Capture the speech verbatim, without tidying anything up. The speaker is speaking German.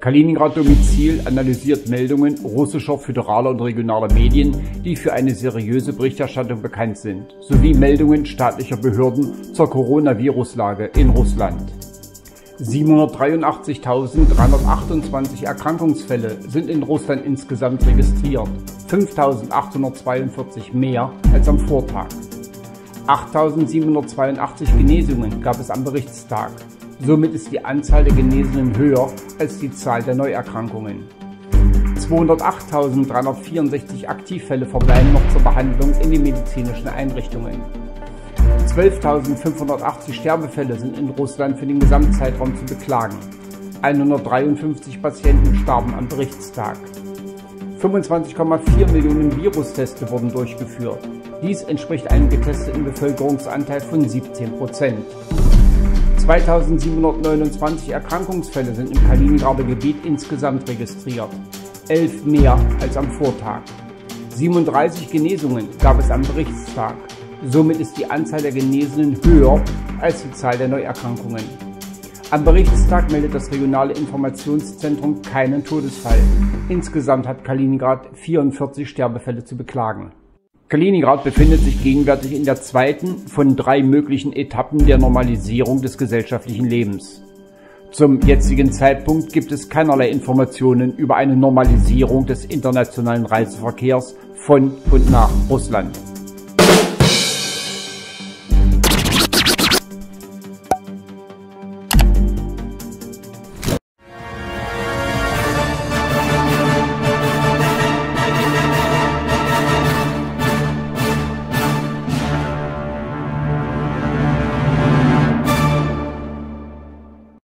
Kaliningrad-Domizil analysiert Meldungen russischer föderaler und regionaler Medien, die für eine seriöse Berichterstattung bekannt sind, sowie Meldungen staatlicher Behörden zur Coronavirus-Lage in Russland. siebenhundertdreiundachtzigtausenddreihundertachtundzwanzig Erkrankungsfälle sind in Russland insgesamt registriert, fünftausendachthundertzweiundvierzig mehr als am Vortag. achttausendsiebenhundertzweiundachtzig Genesungen gab es am Berichtstag. Somit ist die Anzahl der Genesenen höher als die Zahl der Neuerkrankungen. zweihundertachttausenddreihundertvierundsechzig Aktivfälle verbleiben noch zur Behandlung in den medizinischen Einrichtungen. zwölftausendfünfhundertachtzig Sterbefälle sind in Russland für den Gesamtzeitraum zu beklagen. hundertdreiundfünfzig Patienten starben am Berichtstag. fünfundzwanzig Komma vier Millionen Virusteste wurden durchgeführt. Dies entspricht einem getesteten Bevölkerungsanteil von siebzehn Prozent. zweitausendsiebenhundertneunundzwanzig Erkrankungsfälle sind im Kaliningrader Gebiet insgesamt registriert, elf mehr als am Vortag. siebenunddreißig Genesungen gab es am Berichtstag. Somit ist die Anzahl der Genesenen höher als die Zahl der Neuerkrankungen. Am Berichtstag meldet das regionale Informationszentrum keinen Todesfall. Insgesamt hat Kaliningrad vierundvierzig Sterbefälle zu beklagen. Kaliningrad befindet sich gegenwärtig in der zweiten von drei möglichen Etappen der Normalisierung des gesellschaftlichen Lebens. Zum jetzigen Zeitpunkt gibt es keinerlei Informationen über eine Normalisierung des internationalen Reiseverkehrs von und nach Russland.